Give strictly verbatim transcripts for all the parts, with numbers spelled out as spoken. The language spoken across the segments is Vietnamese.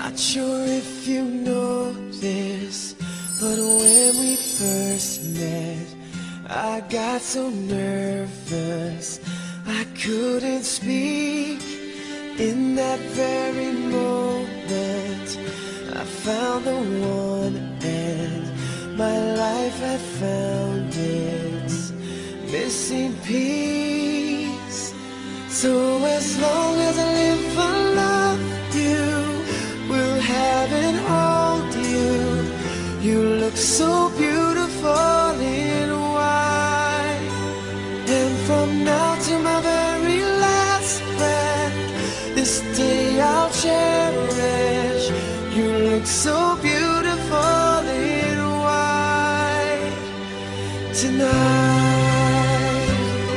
Not sure if you know this, but when we first met, I got so nervous I couldn't speak. In that very moment I found the one, and my life had found its missing piece. So as long as I live I love you, will have and hold you. You look so beautiful in white, and from now to my very last breath, this day I'll cherish. You look so beautiful in white tonight.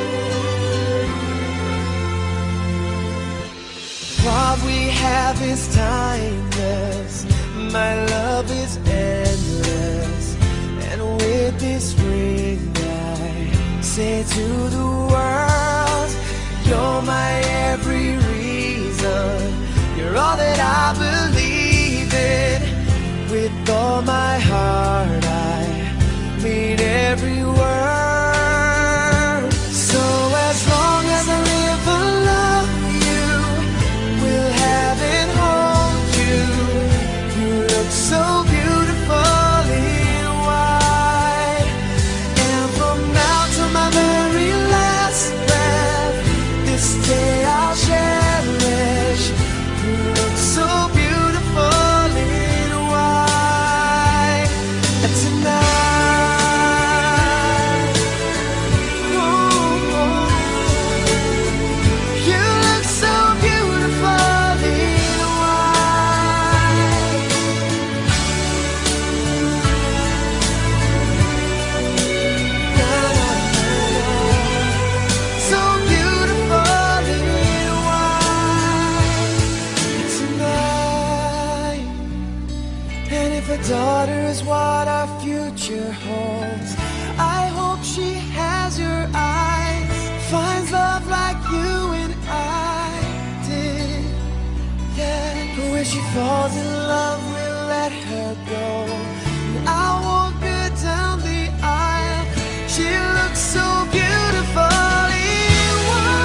What we have is timeless, my love is endless, and with this ring I say to the world, you're my every reason, you're all that I believe in. With all my heart I mean every word. So as long as I live I love you, will have and hold you. You look so beautiful in white, and from now to my very last breath, this day I'll cherish. You look so beautiful in white tonight. Ooh, you look so beautiful in white. Na, na, na, na. So beautiful in white tonight. And if a daughter is what our future holds, I hope she has your eyes, finds love like you and I did. Yeah, but when she falls in love, we'll let her go, and I won't go down the aisle. She looks so beautiful in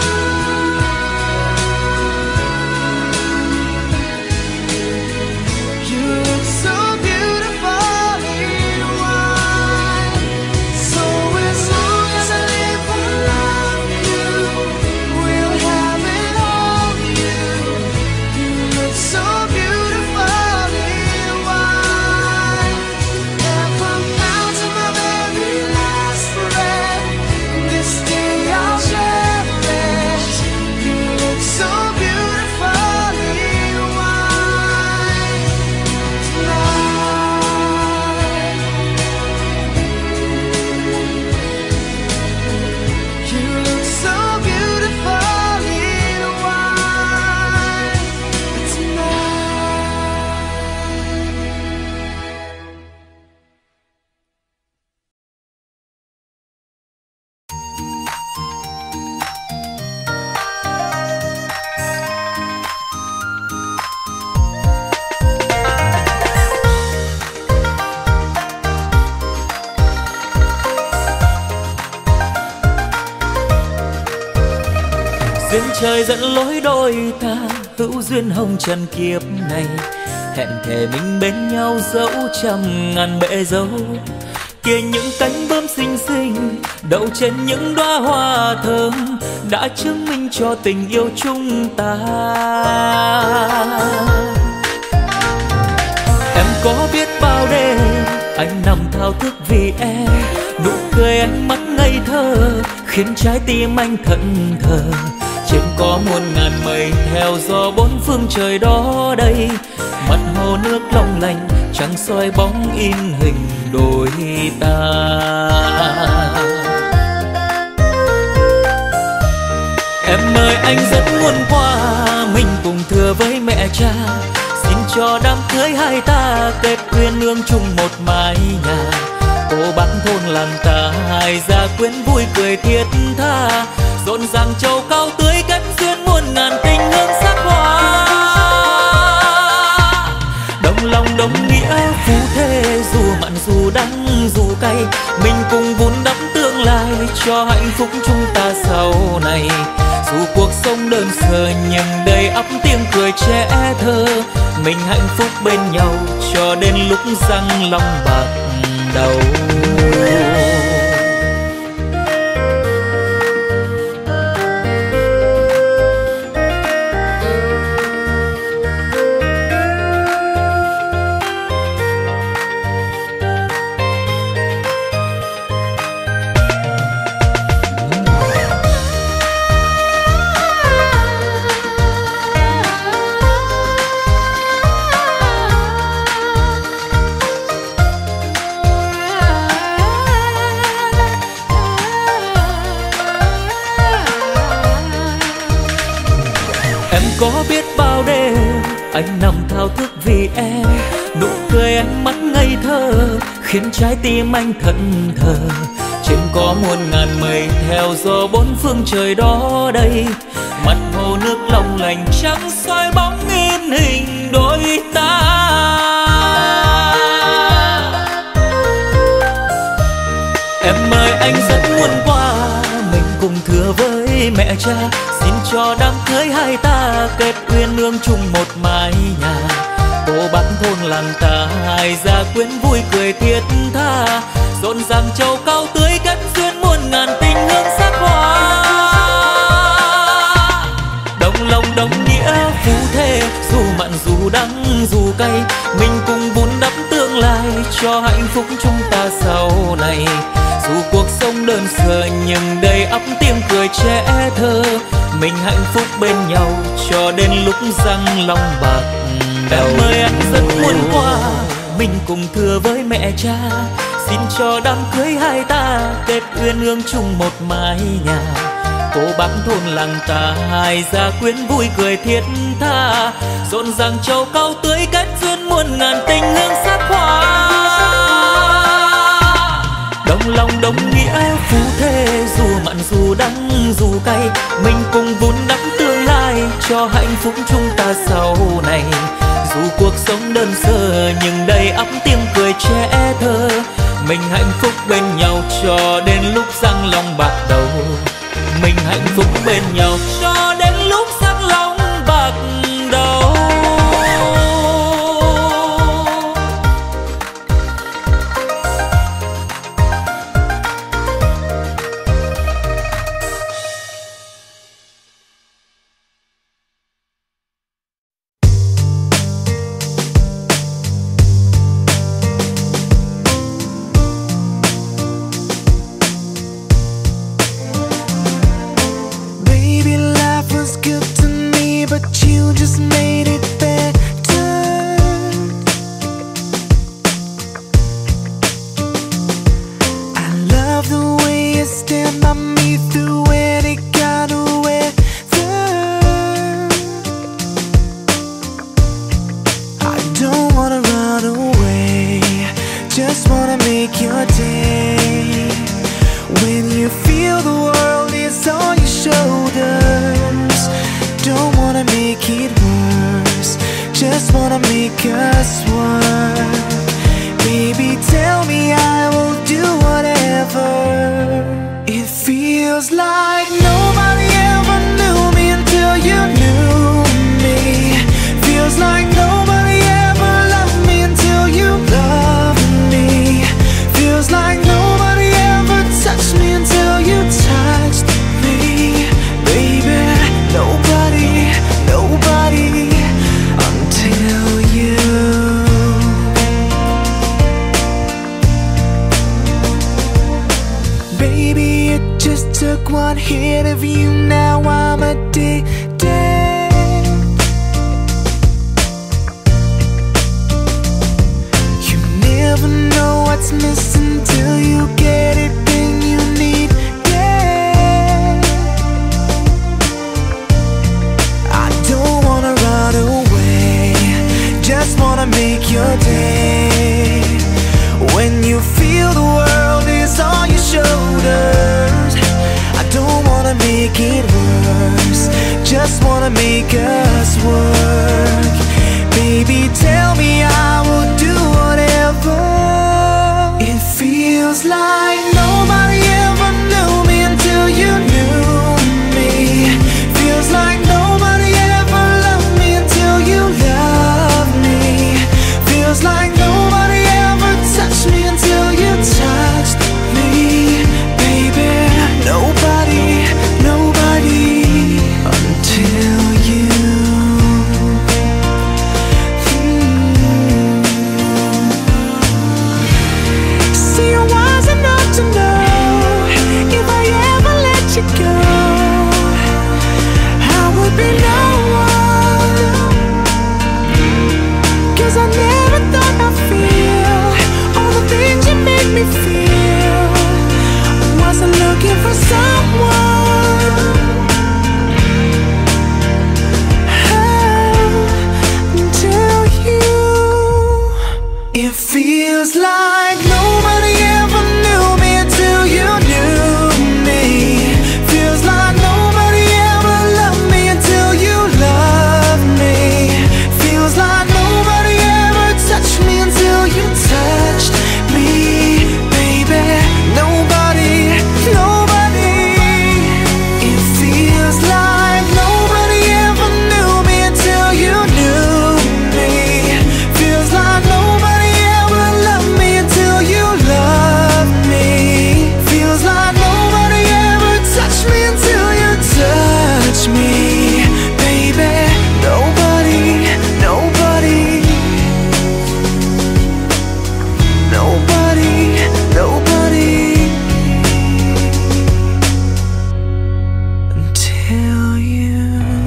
white. You look so beautiful in white. So as long as I live I love you, will have and hold you. You look so beautiful in white, and from now to my very last breath, this day I'll cherish. You look so beautiful in white tonight. You look so beautiful in white Duyên trời dẫn lối đôi ta, hữu duyên hồng trần kiếp này. Hẹn thề mình bên nhau dẫu trăm ngàn bể dâu. Kia những cánh bướm xinh xinh đậu trên những đóa hoa thơm, đã chứng minh cho tình yêu chúng ta. Em có biết bao đêm anh nằm thao thức vì em, nụ cười ánh mắt ngây thơ khiến trái tim anh thẫn thờ. Trên có muôn ngàn mây theo gió bốn phương trời đó đây, mặt hồ nước long lanh trăng soi bóng in hình đôi ta. Em ơi anh rất muốn qua mình cùng thưa với mẹ cha, xin cho đám cưới hai ta kết duyên nương chung một mái nhà. Cô bác thôn làng ta hai gia quyến vui cười thiết tha, rộn ràng châu cao tươi kết duyên muôn ngàn tình hương sắc hoa. đồng nghĩa phú thế, dù mặn dù đắng dù cay, mình cùng vun đắp tương lai cho hạnh phúc chúng ta sau này. Dù cuộc sống đơn sơ nhưng đầy ắp tiếng cười trẻ thơ, mình hạnh phúc bên nhau cho đến lúc răng long bạc đầu. Có biết bao đêm anh nằm thao thức vì em, nụ cười ánh mắt ngây thơ khiến trái tim anh thẫn thờ. Trên có muôn ngàn mây theo gió bốn phương trời đó đây, mặt hồ nước long lanh trắng soi bóng in hình đôi ta. Em ơi anh rất muốn qua, mình cùng thưa với mẹ cha, xin cho đám cưới hai ta kết uyên ương chung một mái nhà. Cô bác thôn làng ta hai gia quyến vui cười thiết tha, rộn ràng châu cao tưới kết duyên muôn ngàn tình hương sắc hoa. Đồng lòng đồng nghĩa phú thế, dù mặn dù đắng dù cay, mình cùng vun đắp tương lai cho hạnh phúc chúng ta sau này. Dù cuộc sống đơn sơ nhưng đầy ắp tiếng cười trẻ thơ, mình hạnh phúc bên nhau cho đến lúc răng long bạc đầu. Em ơi anh rất muốn qua, mình cùng thưa với mẹ cha, xin cho đám cưới hai ta kết uyên ương chung một mái nhà. Cô bác thôn làng ta hai gia quyến vui cười thiết tha, rộn ràng châu cao tưới kết duyên muôn ngàn tình hương sắc hoa. Đồng lòng đồng nghĩa phú thế, dù mặn dù đắng dù cay, mình cùng vun đắp tương lai cho hạnh phúc chúng ta sau này. Dù cuộc sống đơn sơ nhưng đầy ắp tiếng cười trẻ thơ, mình hạnh phúc bên nhau cho đến lúc răng long bạc đầu. Mình hạnh phúc bên nhau cho đến lúc răng long bạc đầu. Just wanna make us work. Baby, tell me I will do It feels like nobody ever knew me until you knew me. Feels like nobody ever loved me until you loved me. Feels like nobody ever touched me until you touched me, baby. Nobody, nobody. It feels like nobody ever knew me until you knew me. Feels like nobody ever loved me until you loved me. Feels like nobody ever touched me until you touched me, baby. Nobody, nobody. Nobody, nobody. Until you.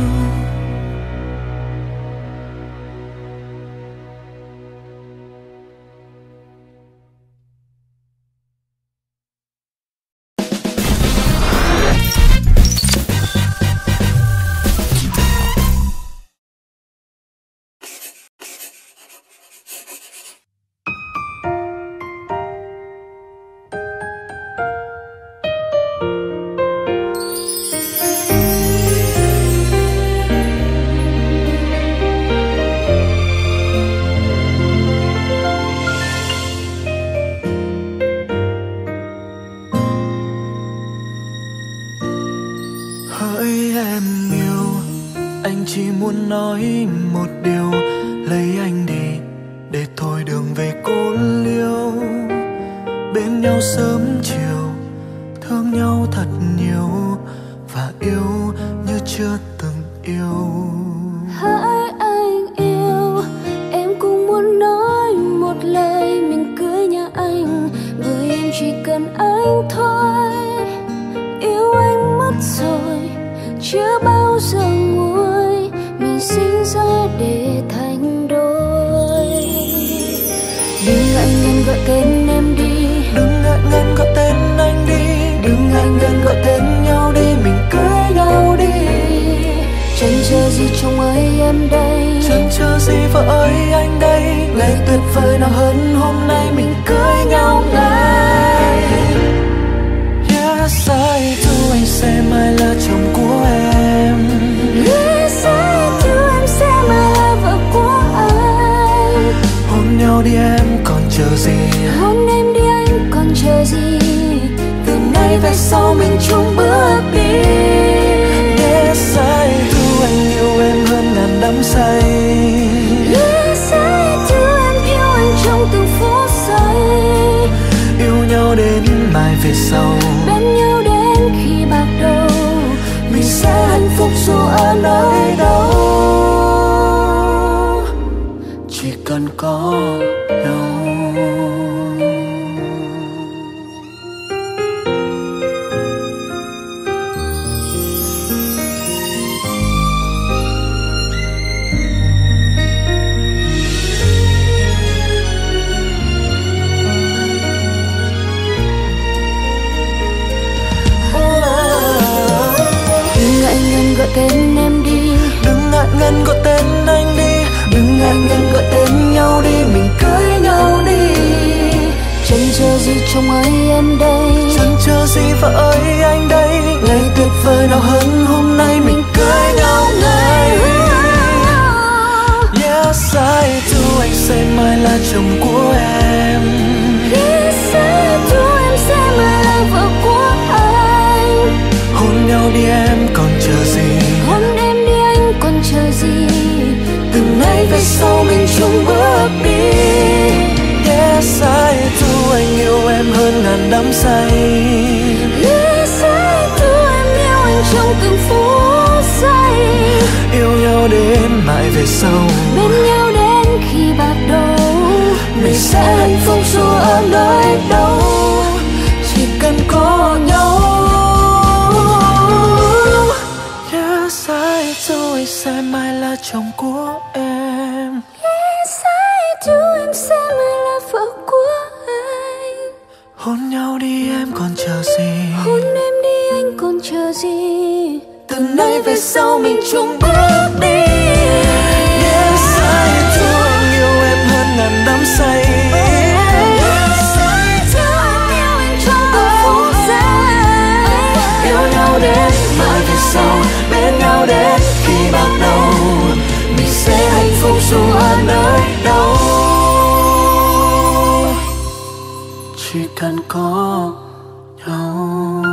Hỡi em yêu, anh chỉ muốn nói một điều, lấy anh đi để thôi đường về cô liêu. Bên nhau sớm chiều, thương nhau thật nhiều và yêu như chưa từng yêu. Hỡi anh yêu, em cũng muốn nói một lời mình cưới nhà anh, bởi em chỉ cần anh thôi. Yêu anh mất rồi, chưa bao giờ nguôi, mình sinh ra để thành đôi. Đừng ngại ngần gọi tên em đi, Đừng ngại ngần gọi tên anh đi, đừng ngại ngần gọi tên nhau đi, mình cưới nhau đi. Chẳng chờ gì chồng ơi em đây, chẳng chờ gì vợ ơi anh đây. ngày tuyệt vời nào hơn hôm nay mình cưới nhau ngay. Yes, I do, anh sẽ mãi là chồng của em. Yes, I do, em sẽ mãi là vợ của anh. Hôn nhau đi em còn chờ gì, Hôn em đi anh còn chờ gì, từ nay về sau mình chung bước đi. Yes, I do, anh yêu em hơn ngàn đắm say. Yes, I do, em yêu anh trong từng phút giây. Yêu nhau đến mai về sau, Bên nhau đến khi bạc đầu, mình sẽ hạnh phúc dù ở nơi đâu. Chỉ cần có nhau. đừng ngại ngần gọi tên em đi, Đừng ngại ngần gọi tên anh đi, đừng ngại ngần gọi tên nhau đi, mình cưới nhau đi. Chẳng chờ gì chồng ơi em đây, chẳng chờ gì vợ ơi anh đây. ngày tuyệt vời nào hơn hôm nay mình cưới nhau ngay. Yes, I do, anh sẽ mãi là chồng của em. Yes, I do, em sẽ mãi là vợ của anh. Hôn nhau đi em còn chờ gì, Hôn em đi anh còn chờ gì, từ nay về sau mình chung bước đi. Yes, I do, anh yêu em hơn ngàn đắm say. Yes, I do, em yêu anh trong từng phút giây. Yêu nhau đến mãi về sau, Bên nhau đến khi bạc đầu, mình sẽ hạnh phúc dù ở nơi đâu. Chỉ cần có nhau. Yes, I do, anh sẽ mãi là chồng của em. Yes, I do, em sẽ mãi là vợ của anh. Hôn nhau đi em còn chờ gì, Hôn em đi anh còn chờ gì, từ nay về sau mình chung bước đi. Yes, I do, anh yêu em hơn ngàn đắm say. chỉ cần có nhau.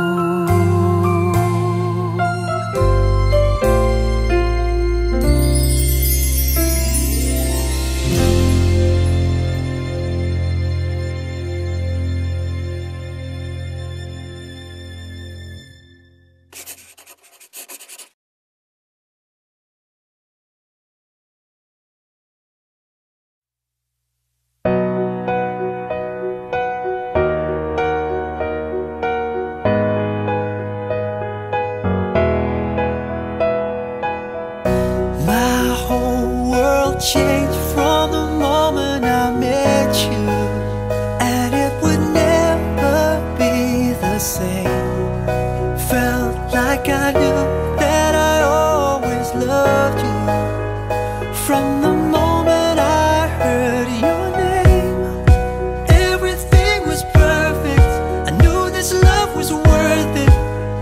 Changed from the moment I met you, and it would never be the same. Felt like I knew that I always loved you from the moment I heard your name. Everything was perfect, I knew this love was worth it.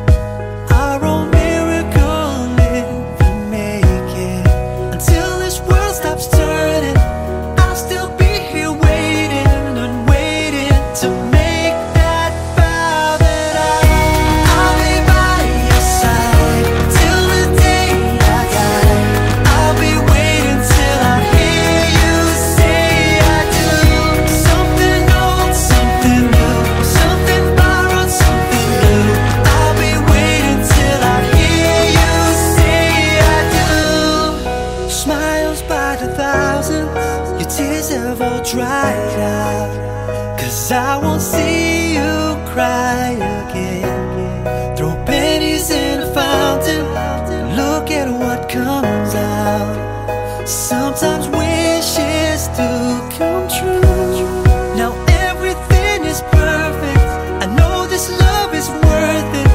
Our own miracle live and make it. Until this world stops turning, I'll still be here waiting and waiting to make that vow that I, I'll be by your side till the day I die. I'll be waiting till I hear you say I do. Something old, something new, something borrowed, something new. I'll be waiting till I hear you say I do. Smiles by the thousands, your tears have all dried out. Cause I won't see you cry again. Throw pennies in a fountain, look at what comes out. Sometimes wishes do come true. Now everything is perfect, I know this love is worth it.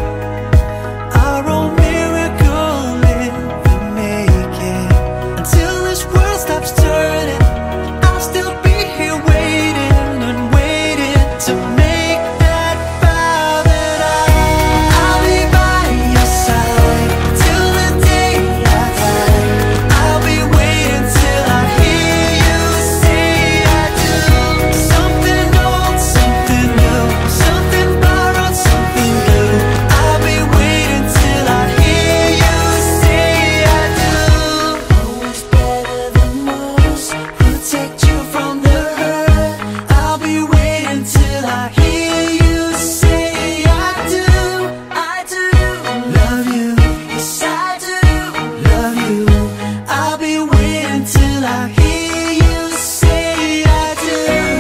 Our own miracle live and make it. Until this world stops turning, I'll still be here waiting and waiting to make that vow that I, I'll be by your side till the day I die. I'll be waiting till I hear you say I do. Something old, something new, something borrowed, something new. I'll be waiting till I hear you say I do. Always better than most, protect you from the hurt. I'll be waiting till I hear you say I do. I do love you, yes I do love you. I'll be waiting till I hear you say I do.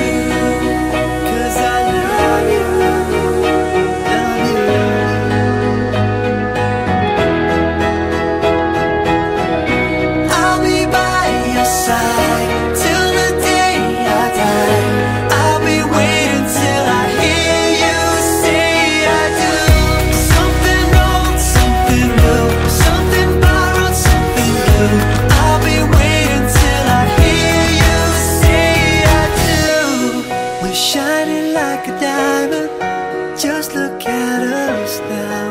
Cause I love you, love you. I'll be by your side till the day I die. I'll be waiting till I hear you say I do. Something old, something new, something borrowed, something new. I'll be waiting till I hear you say I do. We're shining like a diamond, just look at us now.